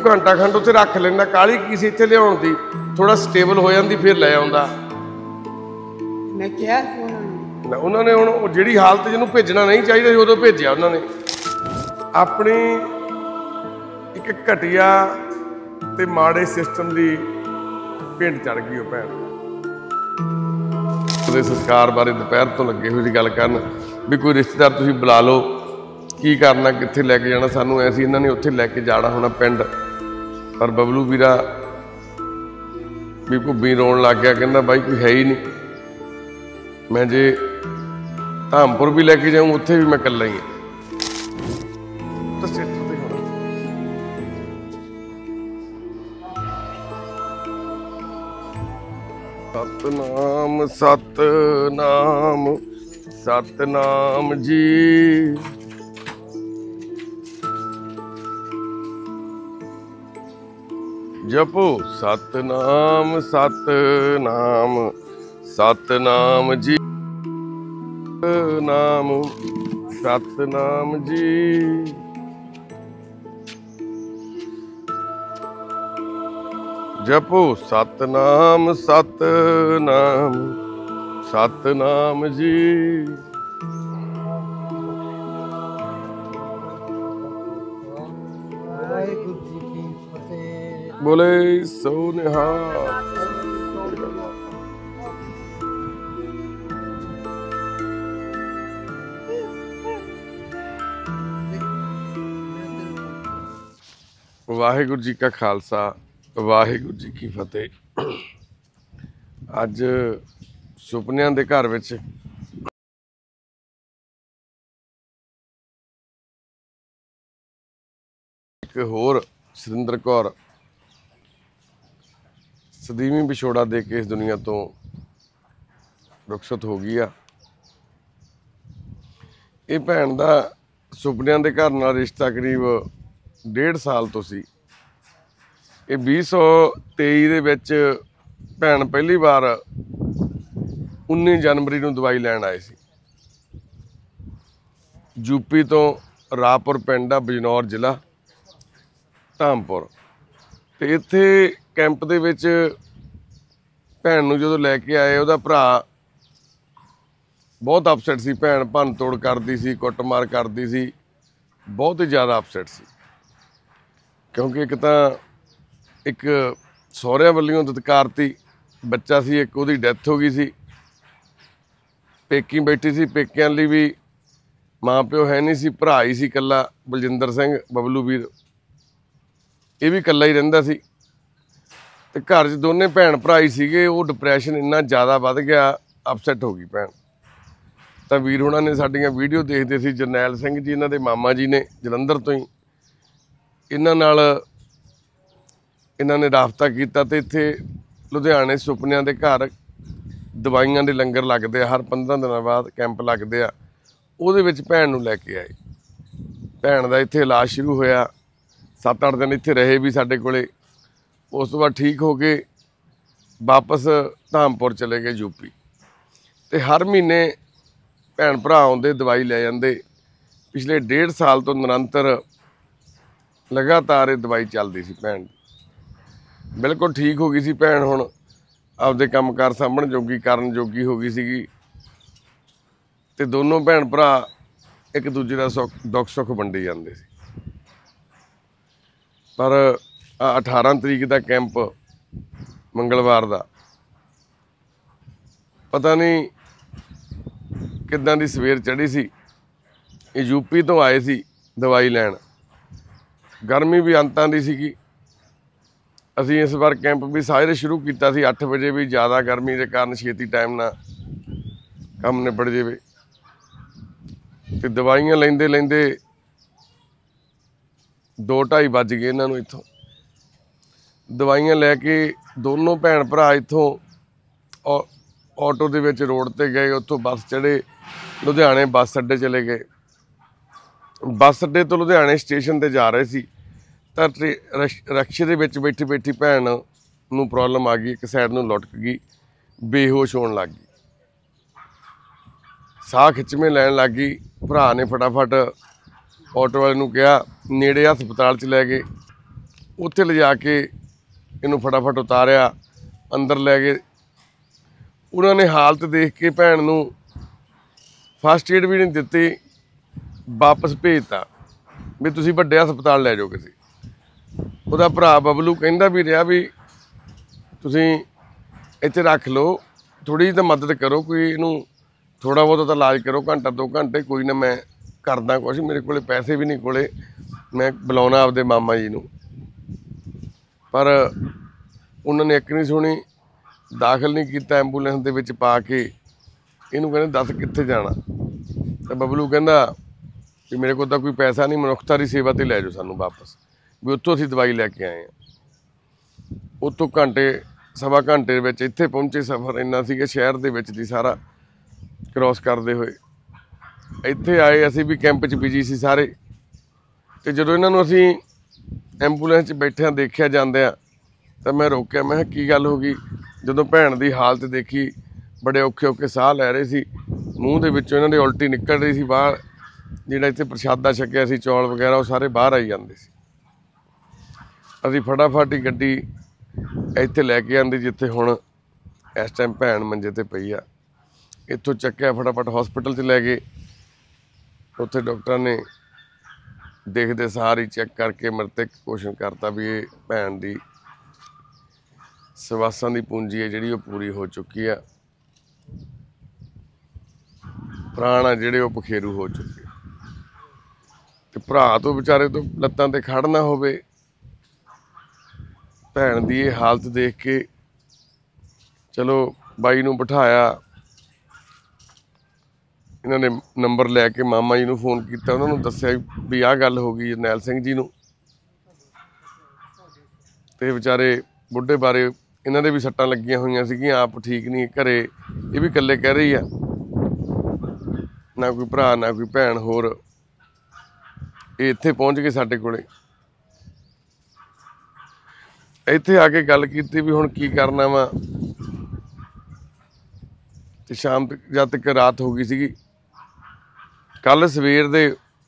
घंटा खंड उत्थे रख लेंदा, काली की सी इत्थे लियाउण दी, थोड़ा स्टेबल हो जांदी फिर लै आउंदा। मैं क्या उन्होंने हुण जिहड़ी हालत जिहनूं भेजना नहीं चाहिए उदों भेजिया उन्होंने। अपनी एक घटिया ते माड़े सिस्टम की भेंट चढ़ गई वो भैन। ਉਹਦੇ ਸੰਸਕਾਰ ਬਾਰੇ ਦੁਪਹਿਰ ਤੋਂ ਲੱਗੇ ਹੋਏ ਸੀ ਗੱਲ ਕਰਨ ਵੀ ਕੋਈ ਰਿਸ਼ਤੇਦਾਰ ਤੁਸੀਂ ਬੁਲਾ ਲਓ, ਕੀ ਕਰਨਾ, ਕਿੱਥੇ ਲੈ ਕੇ ਜਾਣਾ ਸਾਨੂੰ। ਐਸੀ ਇਹਨਾਂ ਨੇ ਉੱਥੇ ਲੈ ਕੇ ਜਾਣਾ ਹੋਣਾ ਪਿੰਡ, ਪਰ ਬਬਲੂ ਵੀਰਾ ਵੀ ਭੁੱਬੀ ਰੋਣ ਲੱਗ ਗਿਆ, ਕਹਿੰਦਾ ਬਾਈ ਕੋਈ ਹੈ ਹੀ ਨਹੀਂ, ਮੈਂ ਜੇ ਧਾਮਪੁਰ ਵੀ ਲੈ ਕੇ ਜਾਊਂ ਉੱਥੇ ਵੀ ਮੈਂ ਇਕੱਲਾ ਹੀ ਹਾਂ। सतनाम सतनाम सतनाम जी, जपो सतनाम सतनाम सतनाम जी, नाम सतनाम जी। जपो सतनाम सतनाम सतनाम जी। बोले सो निहाल। वाहिगुरू जी का खालसा, वाहिगुरू जी की फतेह। अज सुपनियां दे घर विच एक होर सुरिंदर कौर सदीवी विछोड़ा दे के इस दुनिया तो रुखसत हो गई आ। ये भैन का सुपनियां दे घर नाल रिश्ता करीब 1.5 साल तो सी। ये 2023 ਦੇ ਵਿੱਚ ਭੈਣ ਪਹਿਲੀ ਵਾਰ 19 जनवरी ਨੂੰ ਦਵਾਈ ਲੈਣ ਆਏ ਸੀ। यूपी ਤੋਂ ਰਾਪੁਰ ਪਿੰਡ ਆ, ਬਜਨੌਰ ਜ਼ਿਲ੍ਹਾ, ਧਾਮਪੁਰ। ਤੇ ਇੱਥੇ ਕੈਂਪ ਦੇ ਵਿੱਚ ਭੈਣ ਨੂੰ ਜਦੋਂ ਲੈ ਕੇ ਆਏ ਉਹਦਾ ਭਰਾ ਬਹੁਤ ਅਪਸੈਟ ਸੀ। ਭੈਣ ਭੰਨ ਤੋੜ ਕਰਦੀ ਸੀ, ਕੁੱਟਮਾਰ ਕਰਦੀ ਸੀ, ਬਹੁਤ ਹੀ ਜ਼ਿਆਦਾ ਅਪਸੈਟ ਸੀ। ਕਿਉਂਕਿ ਇੱਕ ਤਾਂ एक सहुरिਆਂ ਵੱਲੋਂ ਦਤਕਾਰਤੀ ਬੱਚਾ ਸੀ, ਇੱਕ ਉਹਦੀ ਡੈਥ ਹੋ ਗਈ ਸੀ, ਪੇਕੀ ਬੈਠੀ ਸੀ, ਪੇਕਿਆਂ ਲਈ ਵੀ ਮਾਂ ਪਿਓ ਹੈ ਨਹੀਂ ਸੀ, ਭਰਾ ਹੀ ਸੀ ਇਕੱਲਾ ਬਲਜਿੰਦਰ ਸਿੰਘ ਬਬਲੂ ਵੀਰ, ਇਹ ਵੀ ਇਕੱਲਾ ਹੀ ਰਹਿੰਦਾ ਸੀ। ਤੇ ਘਰ 'ਚ ਦੋਨੇ ਭੈਣ ਭਰਾ ਹੀ ਸੀਗੇ। ਉਹ ਡਿਪਰੈਸ਼ਨ ਇੰਨਾ ਜ਼ਿਆਦਾ ਵੱਧ ਗਿਆ, ਅਪਸੈਟ ਹੋ ਗਈ ਭੈਣ। ਤਾਂ ਵੀਰ ਹੋਣਾ ਨੇ ਸਾਡੀਆਂ ਵੀਡੀਓ ਦੇਖਦੇ ਸੀ, ਜਰਨੈਲ ਸਿੰਘ ਜੀ ਇਹਨਾਂ ਦੇ ਮਾਮਾ ਜੀ ਨੇ ਜਲੰਧਰ ਤੋਂ ਹੀ, ਇਹਨਾਂ ਨਾਲ ਇਹਨਾਂ ਨੇ ਰਾਬਤਾ ਕੀਤਾ। ਤੇ ਇੱਥੇ ਲੁਧਿਆਣੇ ਸੁਪਨਿਆਂ ਦੇ ਘਰ ਦਵਾਈਆਂ ਦੇ ਲੰਗਰ ਲੱਗਦੇ ਆ, ਹਰ 15 ਦਿਨਾਂ ਬਾਅਦ ਕੈਂਪ ਲੱਗਦੇ ਆ, ਉਹਦੇ ਵਿੱਚ ਭੈਣ ਨੂੰ ਲੈ ਕੇ ਆਏ। ਭੈਣ ਦਾ ਇੱਥੇ ਇਲਾਜ ਸ਼ੁਰੂ ਹੋਇਆ, 7-8 ਦਿਨ ਇੱਥੇ ਰਹੇ ਵੀ ਸਾਡੇ ਕੋਲੇ। ਉਸ ਤੋਂ ਬਾਅਦ ਠੀਕ ਹੋ ਕੇ ਵਾਪਸ ਧਾਮਪੁਰ ਚਲੇ ਗਏ यूपी। ਤੇ ਹਰ ਮਹੀਨੇ ਭੈਣ ਭਰਾ ਆਉਂਦੇ, ਦਵਾਈ ਲੈ ਜਾਂਦੇ। ਪਿਛਲੇ 1.5 ਸਾਲ ਤੋਂ ਨਿਰੰਤਰ ਲਗਾਤਾਰ ਇਹ ਦਵਾਈ ਚੱਲਦੀ ਸੀ ਭੈਣ ਦੀ। बिल्कुल ठीक हो गई सी भैन, हुण आपदे काम कार सामण जोगी, करन जोगी हो गई सीगी। ते दोनों भैन भरा एक दूजे का दुख सुख वंडी जांदे सी। पर 18 तरीक का कैंप मंगलवार का पता नहीं किदां दी सवेर चढ़ी सी। ये यूपी तो आए सी दवाई लैण, गर्मी भी अंतां दी सीगी। ਅਸੀਂ इस बार कैंप भी सारे शुरू किया 8 बजे, भी ज़्यादा गर्मी के कारण छेती टाइम ना काम निबड़ जाए। तो दवाइयां लेंदे लेंदे 2-2:30 बज गए इन्हों। इतों दवाइयां लैके दोनों भैन भरा इतों ऑटो के रोड पर गए, उतों बस चढ़े, लुधियाने बस अड्डे चले गए। बस अड्डे तो लुधियाने स्टेशन पर जा रहे थे। तो रक्शे के बैठी बैठी भैन नूं प्रॉब्लम आ गई, एक साइड नूं लुटक गई, बेहोश होने लग गई, साह खिचवें लैन लग गई। भरा ने फटाफट ऑटो वाले नूं कहा, नेड़े हस्पताल च लै गए। ਉੱਥੇ ਲਿਜਾ ਕੇ ਇਹਨੂੰ ਫਟਾਫਟ ਉਤਾਰਿਆ, ਅੰਦਰ ਲੈ ਗਏ। ਉਹਨਾਂ ਨੇ ਹਾਲਤ ਦੇਖ ਕੇ ਭੈਣ ਨੂੰ ਫਸਟ ਏਡ ਵੀ ਨਹੀਂ ਦਿੱਤੀ, ਵਾਪਸ ਭੇਜਤਾ ਵੀ ਤੁਸੀਂ ਵੱਡੇ ਹਸਪਤਾਲ ਲੈ ਜਾਓ ਕਿਸੇ। ਉਹਦਾ ਭਰਾ ਬਬਲੂ ਕਹਿੰਦਾ ਵੀ ਰਿਹਾ ਵੀ ਤੁਸੀਂ ਇੱਥੇ ਰੱਖ ਲਓ, ਥੋੜ੍ਹੀ ਜਿਹੀ ਤਾਂ ਮਦਦ ਕਰੋ, ਕੋਈ ਇਹਨੂੰ ਥੋੜ੍ਹਾ ਬਹੁਤਾ ਤਾਂ ਇਲਾਜ ਕਰੋ, ਘੰਟਾ 2 ਘੰਟੇ, ਕੋਈ ਨਾ ਮੈਂ ਕਰਦਾ ਕੁਛ, ਮੇਰੇ ਕੋਲ ਪੈਸੇ ਵੀ ਨਹੀਂ ਕੋਲੇ, ਮੈਂ ਬੁਲਾਉਣਾ ਆਪਦੇ ਮਾਮਾ ਜੀ ਨੂੰ। ਪਰ ਉਹਨਾਂ ਨੇ ਇੱਕ ਨਹੀਂ ਸੁਣੀ, ਦਾਖਲ ਨਹੀਂ ਕੀਤਾ ਐਂਬੂਲੈਂਸ ਦੇ ਵਿੱਚ ਪਾ ਕੇ। ਇਹਨੂੰ ਕਹਿੰਦੇ ਦੱਸ ਕਿੱਥੇ ਜਾਣਾ, ਤਾਂ ਬਬਲੂ ਕਹਿੰਦਾ ਵੀ ਮੇਰੇ ਕੋਲ ਤਾਂ ਕੋਈ ਪੈਸਾ ਨਹੀਂ, ਮਨੁੱਖਤਾ ਦੀ ਸੇਵਾ 'ਤੇ ਲੈ ਜਾਓ ਸਾਨੂੰ ਵਾਪਸ, ਵੀ ਉੱਥੋਂ ਅਸੀਂ ਦਵਾਈ ਲੈ ਕੇ ਆਏ ਹਾਂ। ਉੱਥੋਂ ਘੰਟੇ ਸਵਾ ਘੰਟੇ ਦੇ ਵਿੱਚ ਇੱਥੇ ਪਹੁੰਚੇ। ਸਫ਼ਰ ਇੰਨਾ ਸੀਗਾ ਸ਼ਹਿਰ ਦੇ ਵਿੱਚ ਦੀ ਸਾਰਾ ਕ੍ਰੋਸ ਕਰਦੇ ਹੋਏ ਇੱਥੇ ਆਏ। ਅਸੀਂ ਵੀ ਕੈਂਪ 'ਚ ਬਿਜੀ ਸੀ ਸਾਰੇ, ਅਤੇ ਜਦੋਂ ਇਹਨਾਂ ਨੂੰ ਅਸੀਂ ਐਂਬੂਲੈਂਸ 'ਚ ਬੈਠਿਆਂ ਦੇਖਿਆ ਜਾਂਦਿਆਂ ਤਾਂ ਮੈਂ ਰੋਕਿਆ, ਮੈਂ ਕਿਹਾ ਕੀ ਗੱਲ ਹੋ ਗਈ। ਜਦੋਂ ਭੈਣ ਦੀ ਹਾਲਤ ਦੇਖੀ, ਬੜੇ ਔਖੇ ਔਖੇ ਸਾਹ ਲੈ ਰਹੇ ਸੀ, ਮੂੰਹ ਦੇ ਵਿੱਚੋਂ ਇਹਨਾਂ ਦੇ ਉਲਟੀ ਨਿਕਲ ਰਹੀ ਸੀ ਬਾਹਰ, ਜਿਹੜਾ ਇੱਥੇ ਪ੍ਰਸ਼ਾਦਾ ਛਕਿਆ ਸੀ ਚੌਲ ਵਗੈਰਾ ਉਹ ਸਾਰੇ ਬਾਹਰ ਆਈ ਜਾਂਦੇ ਸੀ। ਅਸੀਂ ਫਟਾਫਟ ਹੀ ਗੱਡੀ ਇੱਥੇ ਲੈ ਕੇ ਆਂਦੀ ਜਿੱਥੇ ਹੁਣ ਇਸ ਟਾਈਮ ਭੈਣ ਮੰਜੇ 'ਤੇ ਪਈ ਆ। ਇੱਥੋਂ ਚੱਕਿਆ ਫਟਾਫਟ ਹੌਸਪੀਟਲ 'ਚ ਲੈ ਗਏ। ਉੱਥੇ ਡਾਕਟਰਾਂ ਨੇ ਦੇਖਦੇ ਸਾਰ ਹੀ ਚੈੱਕ ਕਰਕੇ ਮ੍ਰਿਤਕ ਘੋਸ਼ਣ ਕਰਤਾ ਵੀ ਇਹ ਭੈਣ ਦੀ ਸਵਾਸਾਂ ਦੀ ਪੂੰਜੀ ਹੈ ਜਿਹੜੀ ਉਹ ਪੂਰੀ ਹੋ ਚੁੱਕੀ ਆ, ਪ੍ਰਾਣ ਆ ਜਿਹੜੇ ਉਹ ਪਖੇਰੂ ਹੋ ਚੁੱਕੇ। ਤੇ ਭਰਾ ਤੋਂ ਵਿਚਾਰੇ ਤੋਂ ਲੱਤਾਂ ਤੇ ਖੜ ਨਾ ਹੋਵੇ। ਭੈਣ ਦੀ ਇਹ ਹਾਲਤ ਦੇਖ ਕੇ ਚਲੋ ਬਾਈ ਨੂੰ ਬਿਠਾਇਆ, ਇਹਨਾਂ ਨੇ ਨੰਬਰ ਲੈ ਕੇ ਮਾਮਾ ਜੀ ਨੂੰ ਫੋਨ ਕੀਤਾ, ਉਹਨਾਂ ਨੂੰ ਦੱਸਿਆ ਵੀ ਆਹ ਗੱਲ ਹੋ ਗਈ ਜਰਨੈਲ ਸਿੰਘ ਜੀ ਨੂੰ। ਤੇ ਵਿਚਾਰੇ ਬੁੱਢੇ ਬਾਰੇ ਇਹਨਾਂ ਦੇ ਵੀ ਸੱਟਾਂ ਲੱਗੀਆਂ ਹੋਈਆਂ ਸੀਗੀਆਂ, ਆਪ ਠੀਕ ਨਹੀਂ, ਘਰੇ ਇਹ ਵੀ ਇਕੱਲੇ ਕਹਿ ਰਹੀ ਆ, ਨਾ ਕੋਈ ਭਰਾ ਨਾ ਕੋਈ ਭੈਣ ਹੋਰ। ਇਹ ਇੱਥੇ ਪਹੁੰਚ ਗਏ ਸਾਡੇ ਕੋਲੇ। ਇੱਥੇ ਆ ਕੇ ਗੱਲ ਕੀਤੀ ਵੀ ਹੁਣ ਕੀ ਕਰਨਾ ਵਾ। ਤੇ ਸ਼ਾਮ ਤੱਕ ਜਦ ਤੱਕ ਰਾਤ ਹੋ ਗਈ ਸੀਗੀ। ਕੱਲ ਸਵੇਰ ਦੇ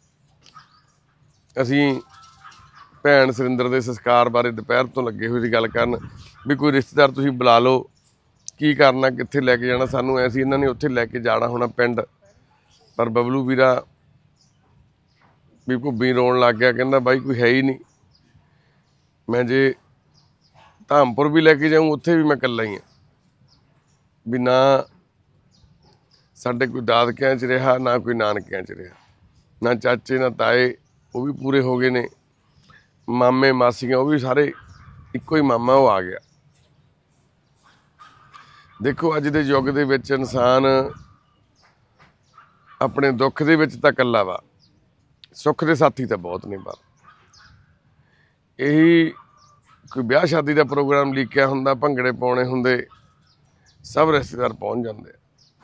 ਅਸੀਂ ਭੈਣ ਸੁਰਿੰਦਰ ਦੇ ਸੰਸਕਾਰ ਬਾਰੇ ਦੁਪਹਿਰ ਤੋਂ ਲੱਗੇ ਹੋਏ ਸੀ ਗੱਲ ਕਰਨ ਵੀ ਕੋਈ ਰਿਸ਼ਤੇਦਾਰ ਤੁਸੀਂ ਬੁਲਾ ਲਓ, ਕੀ ਕਰਨਾ, ਕਿੱਥੇ ਲੈ ਕੇ ਜਾਣਾ। ਸਾਨੂੰ ਐਸੀ ਇਹਨਾਂ ਨੇ ਉੱਥੇ ਲੈ ਕੇ ਜਾਣਾ ਹੋਣਾ ਪਿੰਡ, ਪਰ ਬਬਲੂ ਵੀਰਾ ਵੀ ਭੁੱਬੀ ਰੋਣ ਲੱਗ ਗਿਆ, ਕਹਿੰਦਾ ਬਾਈ ਕੋਈ ਹੈ ਹੀ ਨਹੀਂ। ਮੈਂ ਜੇ ਧਾਮਪੁਰ ਵੀ ਲੈ ਕੇ ਜਾਊਂ ਉੱਥੇ ਵੀ ਮੈਂ ਇਕੱਲਾ ਹੀ ਹਾਂ, ਵੀ ਨਾ ਸਾਡੇ ਕੋਈ ਦਾਦਕਿਆਂ 'ਚ ਰਿਹਾ, ਨਾ ਕੋਈ ਨਾਨਕਿਆਂ 'ਚ ਰਿਹਾ, ਨਾ ਚਾਚੇ ਨਾ ਤਾਏ, ਉਹ ਵੀ ਪੂਰੇ ਹੋ ਗਏ ਨੇ, ਮਾਮੇ ਮਾਸੀਆਂ ਉਹ ਵੀ ਸਾਰੇ, ਇੱਕੋ ਹੀ ਮਾਮਾ ਉਹ ਆ ਗਿਆ। ਦੇਖੋ ਅੱਜ ਦੇ ਯੁੱਗ ਦੇ ਵਿੱਚ ਇਨਸਾਨ ਆਪਣੇ ਦੁੱਖ ਦੇ ਵਿੱਚ ਤਾਂ ਇਕੱਲਾ ਵਾ, ਸੁੱਖ ਦੇ ਸਾਥੀ ਤਾਂ ਬਹੁਤ ਨੇ। ਪਰ ਇਹੀ ਕੋਈ ਵਿਆਹ ਸ਼ਾਦੀ ਦਾ ਪ੍ਰੋਗਰਾਮ ਲੀਕਿਆ ਹੁੰਦਾ, ਭੰਗੜੇ ਪਾਉਣੇ ਹੁੰਦੇ, ਸਭ ਰਿਸ਼ਤੇਦਾਰ ਪਹੁੰਚ ਜਾਂਦੇ।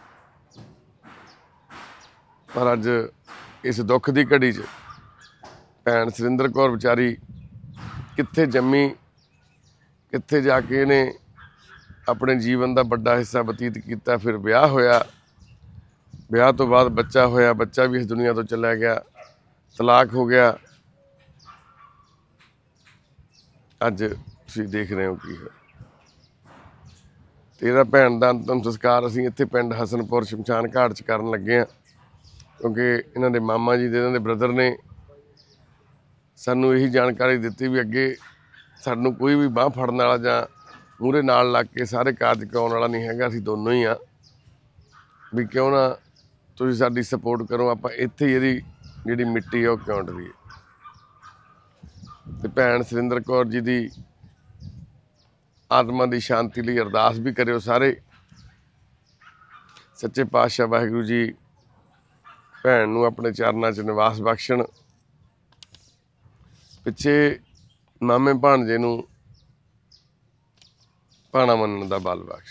ਪਰ ਅੱਜ ਇਸ ਦੁੱਖ ਦੀ ਘੜੀ 'ਚ ਭੈਣ ਸੁਰਿੰਦਰ ਕੌਰ ਵਿਚਾਰੀ ਕਿੱਥੇ ਜੰਮੀ, ਕਿੱਥੇ ਜਾ ਕੇ ਇਹਨੇ ਆਪਣੇ ਜੀਵਨ ਦਾ ਵੱਡਾ ਹਿੱਸਾ ਬਤੀਤ ਕੀਤਾ। ਫਿਰ ਵਿਆਹ ਹੋਇਆ, ਵਿਆਹ ਤੋਂ ਬਾਅਦ ਬੱਚਾ ਹੋਇਆ, ਬੱਚਾ ਵੀ ਇਸ ਦੁਨੀਆ ਤੋਂ ਚਲਾ ਗਿਆ, ਤਲਾਕ ਹੋ ਗਿਆ। ਅੱਜ ਤੁਸੀਂ ਦੇਖ ਰਹੇ ਹੋ ਕੀ ਹੈ। ਤੇ ਇਹਦਾ ਭੈਣ ਦਾ ਅੰਤਮ ਸੰਸਕਾਰ ਅਸੀਂ ਇੱਥੇ ਪਿੰਡ ਹਸਨਪੁਰ ਸ਼ਮਸ਼ਾਨ ਘਾਟ 'ਚ ਕਰਨ ਲੱਗੇ ਹਾਂ, ਕਿਉਂਕਿ ਇਹਨਾਂ ਦੇ ਮਾਮਾ ਜੀ ਦੇ, ਇਹਨਾਂ ਦੇ ਬ੍ਰਦਰ ਨੇ ਸਾਨੂੰ ਇਹੀ ਜਾਣਕਾਰੀ ਦਿੱਤੀ ਵੀ ਅੱਗੇ ਸਾਨੂੰ ਕੋਈ ਵੀ ਬਾਂਹ ਫੜਨ ਵਾਲਾ ਜਾਂ ਮੂਹਰੇ ਨਾਲ ਲੱਗ ਕੇ ਸਾਰੇ ਕਾਰਜ ਕਰਾਉਣ ਵਾਲਾ ਨਹੀਂ ਹੈਗਾ, ਅਸੀਂ ਦੋਨੋਂ ਹੀ ਹਾਂ। ਵੀ ਕਿਉਂ ਨਾ ਤੁਸੀਂ ਸਾਡੀ ਸਪੋਰਟ ਕਰੋ, ਆਪਾਂ ਇੱਥੇ ਹੀ ਇਹਦੀ ਜਿਹੜੀ ਮਿੱਟੀ ਆ ਉਹ ਕਿਉਂ ਡਰੀਏ। ਤੇ ਭੈਣ ਸੁਰਿੰਦਰ ਕੌਰ ਜੀ ਦੀ ਆਤਮਾ ਦੀ ਸ਼ਾਂਤੀ ਲਈ ਅਰਦਾਸ ਵੀ ਕਰਿਓ ਸਾਰੇ। ਸੱਚੇ ਪਾਤਸ਼ਾਹ ਵਾਹਿਗੁਰੂ ਜੀ ਭੈਣ ਨੂੰ ਆਪਣੇ ਚਰਨਾਂ 'ਚ ਨਿਵਾਸ ਬਖਸ਼ਣ। ਪਿੱਛੇ ਮਾਮੇ ਭਾਣਜੇ ਨੂੰ ਭਾਣਾ ਮੰਨਣ ਦਾ ਬਲ ਬਖਸ਼।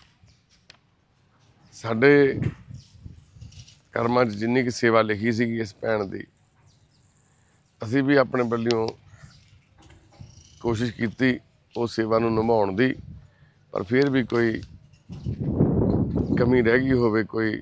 ਸਾਡੇ ਕਰਮਾਂ 'ਚ ਜਿੰਨੀ ਕੁ ਸੇਵਾ ਲਿਖੀ ਸੀਗੀ ਇਸ ਭੈਣ ਦੀ, ਅਸੀਂ ਵੀ ਆਪਣੇ ਵੱਲੋਂ ਕੋਸ਼ਿਸ਼ ਕੀਤੀ ਉਹ ਸੇਵਾ ਨੂੰ ਨਿਭਾਉਣ ਦੀ, ਪਰ ਫਿਰ ਵੀ ਕੋਈ ਕਮੀ ਰਹਿ ਗਈ ਹੋਵੇ, ਕੋਈ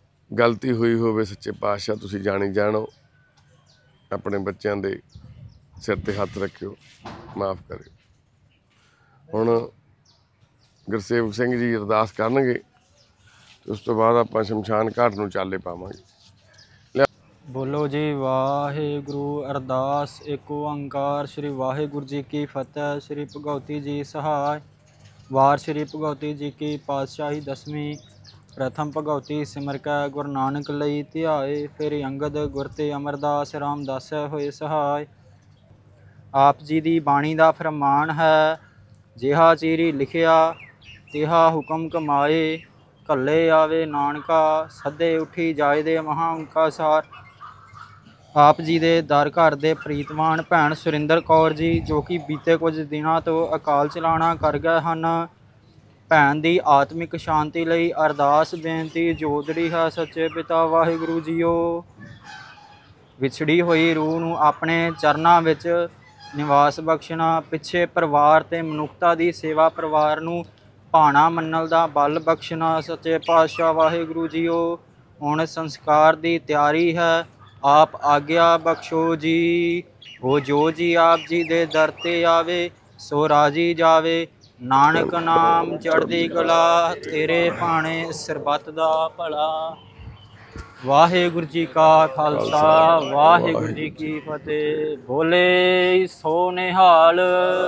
ਗਲਤੀ ਹੋਈ ਹੋਵੇ, ਸੱਚੇ ਪਾਤਸ਼ਾਹ ਤੁਸੀਂ ਜਾਣੀ ਜਾਣੋ। ਆਪਣੇ ਬੱਚਿਆਂ ਦੇ सिर ते हथ रखियो, माफ़ करियो। हुण गुरसेवक सिंह जी अरदास करनगे ते उस तो बाद आपां शमशान घाट नूं चाले पावांगे। बोलो जी वाहिगुरु। अरदास एक ओंकार श्री वाहिगुरु जी की फतेह। श्री भगवती जी सहाय। वार श्री भगवती जी की पातशाही 10वीं। प्रथम भगवती सिमर कै गुरु नानक लई ध्याए। फिर अंगद गुर ते अमरदास रामदास होए सहाय। आप जी दी बाणी दा फरमान है, जिहा चीरी लिखिया तिहा हुक्म कमाए। घल्ले आवे नानका सदे उठी जाए दे महा ओंकार। ਆਪ ਜੀ ਦੇ ਦਰ ਘਰ ਦੇ ਪ੍ਰੀਤਮਾਨ ਭੈਣ ਸੁਰਿੰਦਰ ਕੌਰ ਜੀ, ਜੋ ਕਿ ਬੀਤੇ ਕੁਝ ਦਿਨਾਂ ਤੋਂ ਅਕਾਲ ਚਲਾਣਾ ਕਰ ਗਏ ਹਨ। ਭੈਣ ਦੀ ਆਤਮਿਕ ਸ਼ਾਂਤੀ ਲਈ ਅਰਦਾਸ ਬੇਨਤੀ ਜੋਦੜੀ ਹੈ ਸੱਚੇ ਪਿਤਾ ਵਾਹਿਗੁਰੂ ਜੀਓ। ਵਿਛੜੀ ਹੋਈ ਰੂਹ ਨੂੰ ਆਪਣੇ ਚਰਨਾਂ ਵਿੱਚ ਨਿਵਾਸ ਬਖਸ਼ਣਾ, ਪਿੱਛੇ ਪਰਿਵਾਰ ਤੇ ਮਨੁੱਖਤਾ ਦੀ ਸੇਵਾ, ਪਰਿਵਾਰ ਨੂੰ ਭਾਣਾ ਮੰਨਣ ਦਾ ਬਲ ਬਖਸ਼ਣਾ ਸੱਚੇ ਪਾਤਸ਼ਾਹ ਵਾਹਿਗੁਰੂ ਜੀਓ। ਹੁਣ ਸੰਸਕਾਰ ਦੀ ਤਿਆਰੀ ਹੈ, आप आज्ञा बख्शो जी। वो जो जी आप जी दे दर ते आवे सो राजी जावे। नानक नाम चढ़दी कला तेरे भाणे सरबत दा भला। वाहिगुरु जी का खालसा वाहिगुरु जी की फतेह। बोले सो निहाल।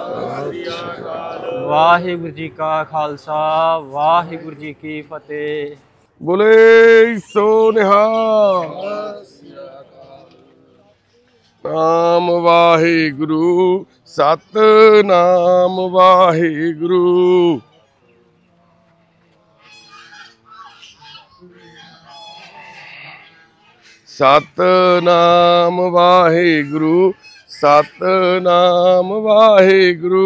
वाहिगुरु जी का खालसा वाहिगुरु जी की फतेह। बोले सो निहाल। नाम वाहिगुरु सतनाम वाहिगुरु। सतनाम वाहिगुरु सतनाम वाहिगुरु।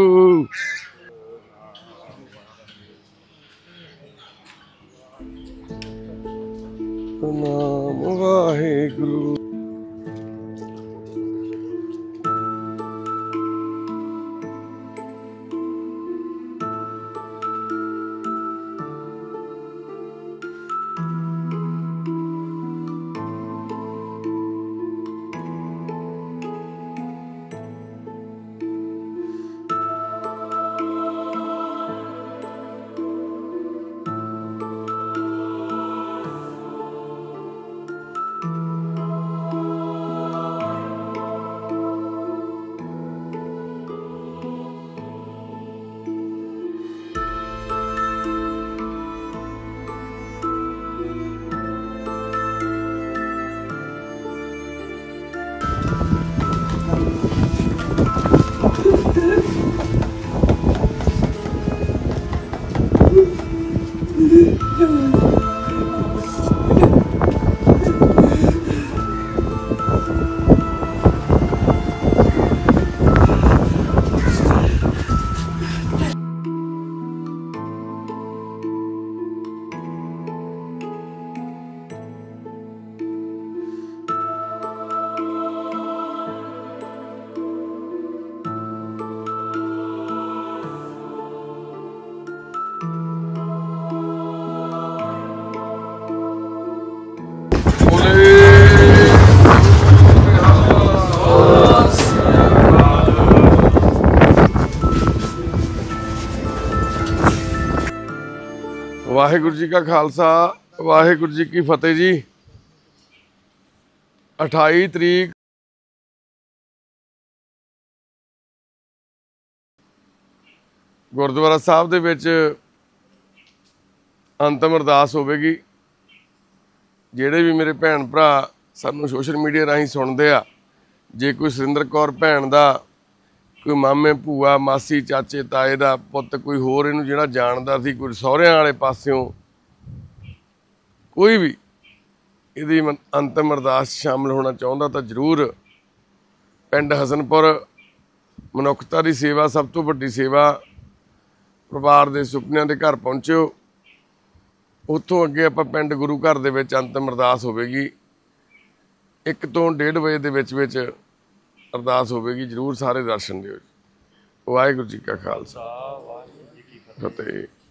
नाम वाहिगुरु। वाहिगुरु जी का खालसा वाहिगुरु जी की फतेह जी। 28 तरीक गुरुद्वारा साहब दे विच अंतिम अरदास होवेगी। ਜਿਹੜੇ भी मेरे भैन भरा सानू सोशल मीडिया राही सुनते आ, जे कोई सुरिंदर कौर भैन का कोई मामे भूआ मासी चाचे ताए का पुत कोई होर इनू जिहड़ा जानदा सी, कोई सहुरियां वाले पासियों कोई भी इहदी अंतिम अरदास शामिल होना चाहुंदा तो जरूर पिंड हसनपुर मनुखता की सेवा सब तो वड्डी सेवा परिवार के सुपनियां के घर पहुंचो। उत्थों अगे आपां पिंड गुरु घर दे विच अंतिम अरदास होवेगी। 1 ਤੋਂ 1:30 ਵਜੇ ਦੇ ਵਿੱਚ अरदास होवेगी। जरूर सारे दर्शन दिओ। वाहिगुरू जी का खालसा वाहिगुरू जी की फतेह।